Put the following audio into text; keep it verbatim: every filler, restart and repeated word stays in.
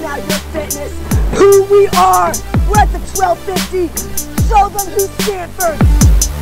out your fitness. Who we are. We're at the twelve fifty. Show them who's Stanford.